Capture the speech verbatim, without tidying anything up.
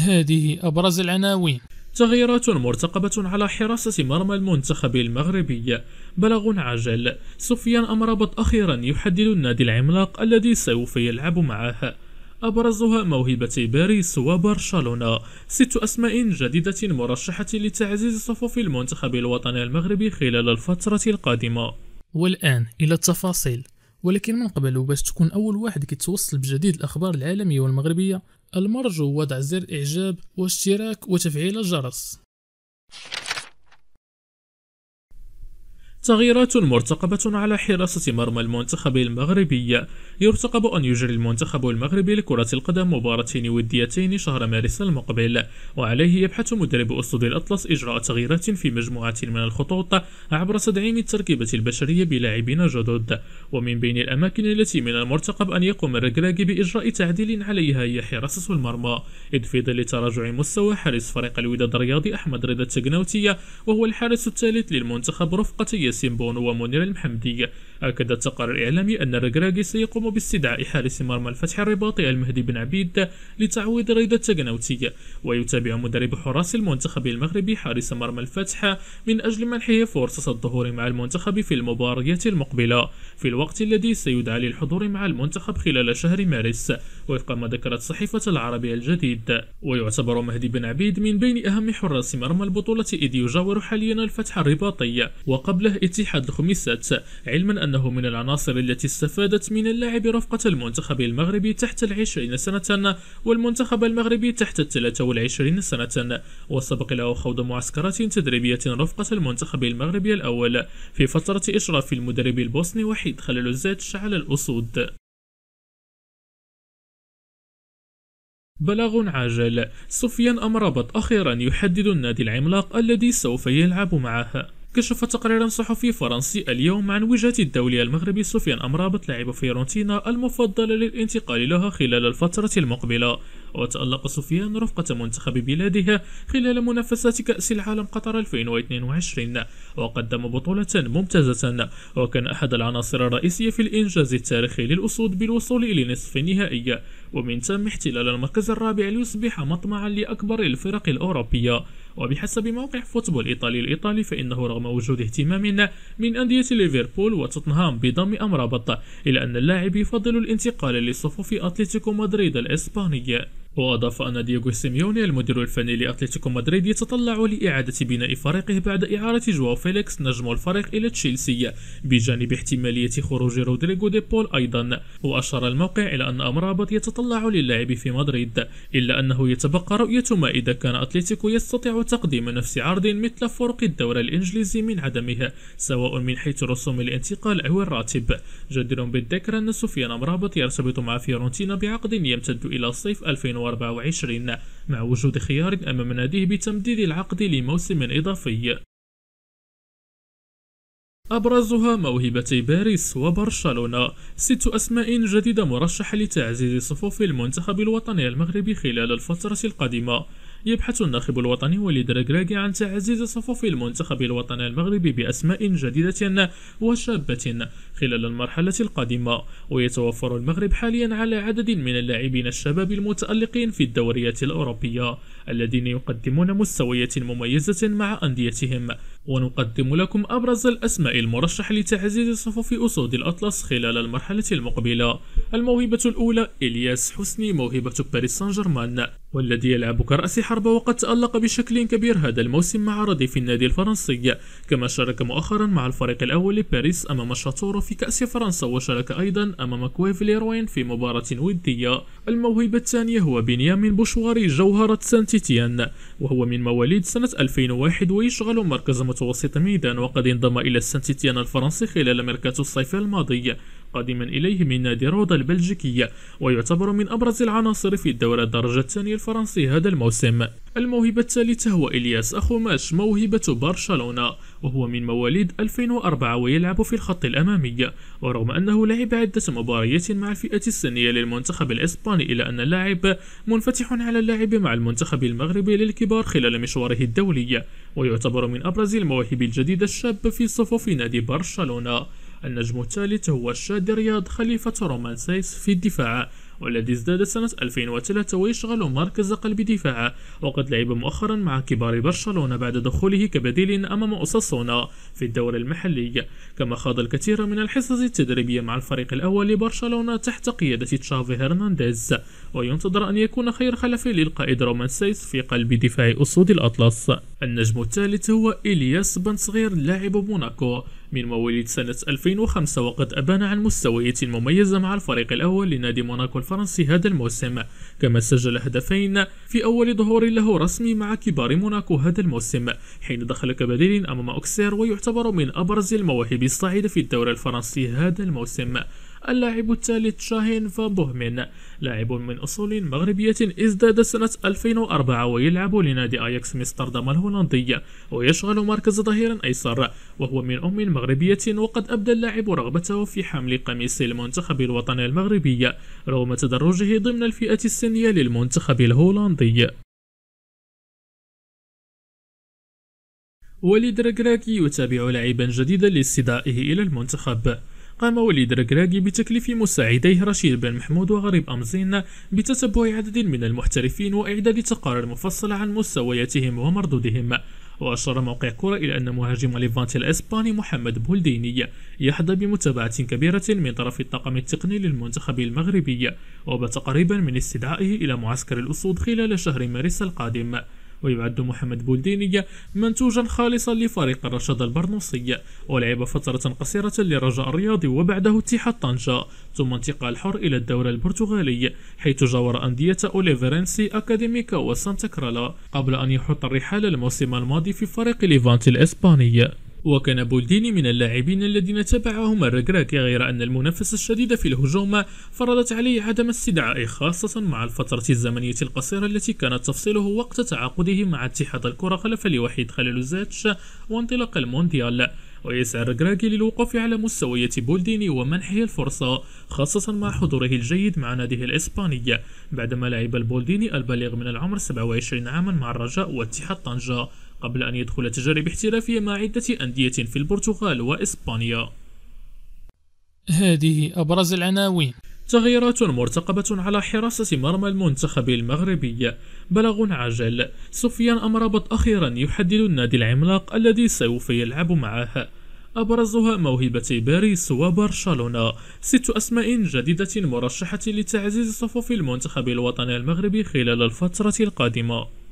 هذه أبرز العناوين. تغييرات مرتقبة على حراسة مرمى المنتخب المغربي. بلاغ عاجل: سفيان أمرابط أخيرا يحدد النادي العملاق الذي سوف يلعب معه. أبرزها موهبتي باريس وبرشلونة. ست أسماء جديدة مرشحة لتعزيز صفوف المنتخب الوطني المغربي خلال الفترة القادمة. والآن إلى التفاصيل، ولكن من قبل وباش تكون أول واحد كيتوصل بجديد الأخبار العالمية والمغربية، المرجو وضع زر إعجاب واشتراك وتفعيل الجرس. تغييرات مرتقبة على حراسة مرمى المنتخب المغربي. يرتقب أن يجري المنتخب المغربي لكرة القدم مباراتين وديتين شهر مارس المقبل، وعليه يبحث مدرب أسود الأطلس إجراء تغييرات في مجموعة من الخطوط عبر تدعيم التركيبة البشرية بلاعبين جدد. ومن بين الأماكن التي من المرتقب أن يقوم الركراكي بإجراء تعديل عليها هي حراسة المرمى، إذ في ظل تراجع مستوى حارس فريق الوداد الرياضي أحمد رضا التقناوتية وهو الحارس الثالث للمنتخب رفقة سيمبون ومنير المحمدي. أكد التقرير الإعلامي أن الركراكي سيقوم باستدعاء حارس مرمى الفتح الرباطي المهدي بن عبيد لتعويض رضا التقناوتي، ويتابع مدرب حراس المنتخب المغربي حارس مرمى الفتح من أجل منحه فرصة الظهور مع المنتخب في المباريات المقبلة، في الوقت الذي سيدعى للحضور مع المنتخب خلال شهر مارس وفق ما ذكرت صحيفة العربي الجديد. ويعتبر مهدي بن عبيد من بين أهم حراس مرمى البطولة، إذ يجاور حاليا الفتح الرباطي وقبله اتحاد الخميسات، علما أنه من العناصر التي استفادت من اللاعب رفقة المنتخب المغربي تحت العشرين سنة والمنتخب المغربي تحت الثلاثة والعشرين سنة، وسبق له خوض معسكرات تدريبية رفقة المنتخب المغربي الأول في فترة إشراف المدرب البوسني وحيد خليل الزيتش على الأسود. بلاغ عاجل: سفيان أمرابط أخيرا يحدد النادي العملاق الذي سوف يلعب معه. كشف تقرير صحفي فرنسي اليوم عن وجهة الدولي المغربي سفيان أمرابط لاعب فيورنتينا المفضل للانتقال لها خلال الفترة المقبلة. وتألق سفيان رفقة منتخب بلاده خلال منافسات كأس العالم قطر ألفين واثنين وعشرين، وقدم بطولة ممتازة، وكان أحد العناصر الرئيسية في الإنجاز التاريخي للأسود بالوصول إلى نصف النهائي، ومن ثم احتلال المركز الرابع ليصبح مطمعا لأكبر الفرق الأوروبية. وبحسب موقع فوتبول إيطالي الإيطالي فإنه رغم وجود اهتمام من أندية ليفربول وتوتنهام بضم أمرابط، إلا أن اللاعب يفضل الانتقال لصفوف أتلتيكو مدريد الإسباني. وأضاف أن دييغو سيميوني المدير الفني لأتلتيكو مدريد يتطلع لإعادة بناء فريقه بعد إعارة جواو فيليكس نجم الفريق إلى تشيلسي، بجانب احتمالية خروج رودريغو دي بول أيضا. وأشار الموقع إلى أن أمرابط يتطلع للعب في مدريد، إلا أنه يتبقى رؤية ما إذا كان أتلتيكو يستطيع تقديم نفس عرض مثل فرق الدوري الإنجليزي من عدمه، سواء من حيث رسوم الانتقال أو الراتب. جدير بالذكر أن سفيان أمرابط يرتبط مع فيورنتينا بعقد يمتد إلى صيف ألفين وأربعة وعشرين، مع وجود خيار أمام ناديه بتمديد العقد لموسم إضافي. أبرزها موهبتي باريس وبرشلونة. ست أسماء جديدة مرشحة لتعزيز صفوف المنتخب الوطني المغربي خلال الفترة القادمة. يبحث الناخب الوطني وليد الركراكي عن تعزيز صفوف المنتخب الوطني المغربي بأسماء جديدة وشابة خلال المرحلة القادمة، ويتوفر المغرب حاليا على عدد من اللاعبين الشباب المتألقين في الدوريات الأوروبية الذين يقدمون مستويات مميزة مع أنديتهم. ونقدم لكم أبرز الأسماء المرشحة لتعزيز صفوف أسود الأطلس خلال المرحلة المقبلة. الموهبة الأولى إلياس حسني، موهبة باريس سان جيرمان، والذي يلعب كرأس حربة وقد تألق بشكل كبير هذا الموسم مع رديف النادي الفرنسي، كما شارك مؤخرا مع الفريق الأول لباريس أمام شاتورو في كأس فرنسا، وشارك أيضا أمام كويف ليروين في مباراة ودية. الموهبة الثانية هو بنيامين بوشواري، جوهرة سانتيتيان، وهو من مواليد سنة ألفين وواحد ويشغل مركز متوسط ميدان، وقد انضم إلى سانتيتيان الفرنسي خلال ميركاتو الصيف الماضي قادما إليه من نادي روضة البلجيكي، ويعتبر من أبرز العناصر في الدوري الدرجة الثانية الفرنسي هذا الموسم. الموهبة الثالثة هو إلياس أخوماش، موهبة برشلونة، وهو من مواليد ألفين وأربعة ويلعب في الخط الأمامي، ورغم أنه لعب عدة مباريات مع الفئة السنية للمنتخب الإسباني، إلا أن اللاعب منفتح على اللعب مع المنتخب المغربي للكبار خلال مشواره الدولي، ويعتبر من أبرز المواهب الجديدة الشابة في صفوف نادي برشلونة. النجم الثالث هو الشاد رياض خليفة رومان سايس في الدفاع، والذي ازداد سنة ألفين وثلاثة ويشغل مركز قلب دفاع، وقد لعب مؤخرا مع كبار برشلونة بعد دخوله كبديل أمام أوساسونا في الدوري المحلي، كما خاض الكثير من الحصص التدريبية مع الفريق الأول لبرشلونة تحت قيادة تشافي هرنانديز، وينتظر أن يكون خير خلف للقائد رومان سايس في قلب دفاع أسود الأطلس. النجم الثالث هو إلياس بن صغير لاعب موناكو من مواليد سنة ألفين وخمسة، وقد أبان عن مستويات مميزة مع الفريق الأول لنادي موناكو الفرنسي هذا الموسم، كما سجل هدفين في أول ظهور له رسمي مع كبار موناكو هذا الموسم حين دخل كبديل أمام أوكسير، ويعتبر من أبرز المواهب الصاعدة في الدوري الفرنسي هذا الموسم. اللاعب الثالث شاهين فان بوهمين، لاعب من أصول مغربية ازداد سنة ألفين وأربعة ويلعب لنادي أياكس مستردام الهولندي، ويشغل مركز ظهير أيسر، وهو من أم مغربية، وقد أبدى اللاعب رغبته في حمل قميص المنتخب الوطني المغربي رغم تدرجه ضمن الفئة السنية للمنتخب الهولندي. وليد ركراكي يتابع لاعبا جديدا لاستدعائه إلى المنتخب. قام وليد ركراكي بتكليف مساعديه رشيد بن محمود وغريب أمزين بتتبع عدد من المحترفين وإعداد تقارير مفصلة عن مستوياتهم ومردودهم. وأشار موقع كرة إلى أن مهاجم ليفانتي الإسباني محمد بولديني يحظى بمتابعة كبيرة من طرف الطاقم التقني للمنتخب المغربي، وبات قريبا من استدعائه إلى معسكر الأسود خلال شهر مارس القادم. ويعد محمد بولديني منتوجا خالصا لفريق الرشاد البرنوسي، ولعب فترة قصيرة للرجاء الرياضي وبعده اتحاد طنجة، ثم انتقال حر إلى الدوري البرتغالي حيث جاور أندية أوليفرنسي أكاديميكا وسانتا كرالا قبل أن يحط الرحال الموسم الماضي في فريق ليفانتي الإسباني. وكان بولديني من اللاعبين الذين تبعهم الركراكي، غير أن المنافسة الشديدة في الهجوم فرضت عليه عدم استدعائه، خاصة مع الفترة الزمنية القصيرة التي كانت تفصله وقت تعاقده مع اتحاد الكرة خلف لوحيد خليلوزيتش وانطلاق المونديال. ويسعى الركراكي للوقوف على مستويات بولديني ومنحه الفرصة، خاصة مع حضوره الجيد مع ناديه الإسباني، بعدما لعب البولديني البالغ من العمر سبعة وعشرين عاما مع الرجاء واتحاد طنجة قبل أن يدخل تجارب احترافية مع عدة أندية في البرتغال وإسبانيا. هذه أبرز العناوين. تغييرات مرتقبة على حراسة مرمى المنتخب المغربي. بلاغ عاجل: سفيان أمرابط أخيرا يحدد النادي العملاق الذي سوف يلعب معه، أبرزها موهبتي باريس وبرشلونة. ست أسماء جديدة مرشحة لتعزيز صفوف المنتخب الوطني المغربي خلال الفترة القادمة.